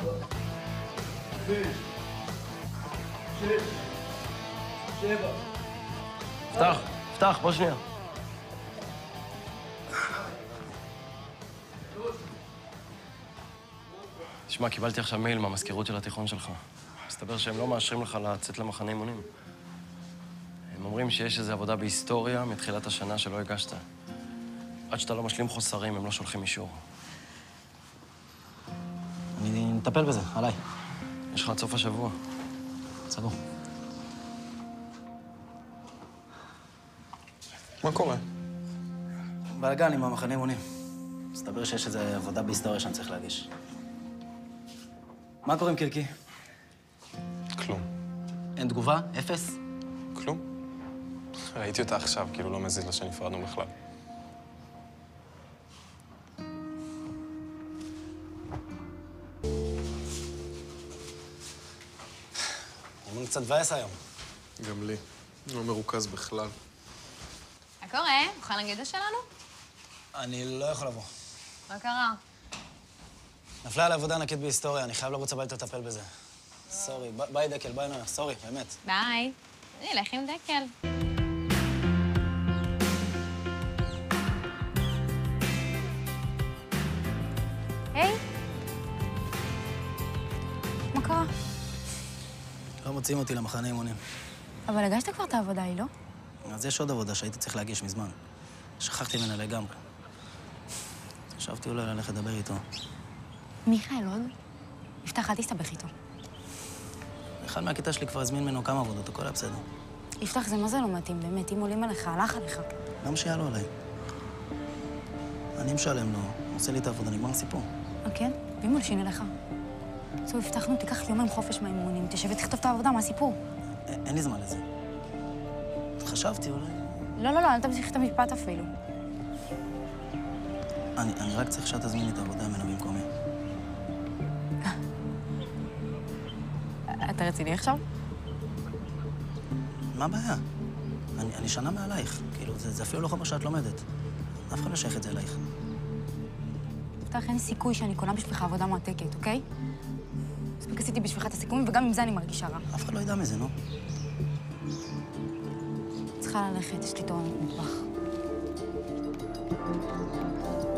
פתח, בוא שנייה. תשמע, קיבלתי עכשיו מייל מהמזכירות של התיכון שלך. מסתבר שהם לא מאשרים לך לצאת למחנה אימונים. הם אומרים שיש איזו עבודה בהיסטוריה מתחילת השנה שלא הגשת. עד שאתה לא משלים חוסרים, הם לא שולחים אישור. אני מטפל בזה, עליי. יש לך עד סוף השבוע. סגור. מה קורה? בלגן עם המחנה אימונים. מסתבר שיש איזו עבודה בהיסטוריה שאני צריך להגיש. מה קורה עם קירקי? כלום. אין תגובה? אפס? כלום. ראיתי אותה עכשיו, כאילו לא מזיז לה שנפרדנו בכלל. אימון קצת מבאס היום. גם לי. לא מרוכז בכלל. מה קורה? מוכן לגדע שלנו? אני לא יכול לבוא. מה קרה? נפלה עלי עבודה ענקית בהיסטוריה, אני חייב לרוץ הביתה לטפל בזה. סורי, ביי דקל, ביי נויה, סורי, באמת. ביי. אני אלך עם דקל. היי. מה קרה? לא מוציאים אותי למחנה אימונים. אבל הגשת כבר את העבודה, היא לא? אז יש עוד עבודה שהייתי צריך להגיש מזמן. שכחתי ממנה לגמרי. חשבתי אולי ללכת לדבר איתו. מיכאל עוד? יפתח, אל תסתבך איתו. אחד מהכיתה שלי כבר הזמין ממנו כמה עבודות, הכל היה בסדר. יפתח, זה מה זה לא מתאים, באמת, אם עולים עליך, הלך עליך. למה שיעלו עליי? אני משלם לו, הוא עושה לי את העבודה, נגמר הסיפור. כן? ואם הוא לשין אליך? זו, הבטחנו, תיקח יומיים חופש מהאימונים, תשב ותכתוב את העבודה, מה הסיפור? אין לי זמן לזה. חשבתי אולי... לא, אל תמשיך את המשפט אפילו. אני רק צריך שתזמין לי את העבודה ממנו במקומי. אתה רציני עכשיו? מה הבעיה? אני שנה מעלייך. כאילו, זה אפילו לא חומר שאת לומדת. אף אחד לא שייך את זה אלייך. יפתח, אין סיכוי שאני קונה בשבילך עבודה מעתקת, אוקיי? מספיק עשיתי בשבילך את הסיכומים, וגם עם זה אני מרגישה רע. אף אחד לא ידע מזה, נו. צריכה ללכת, יש לי תורנות מטבח.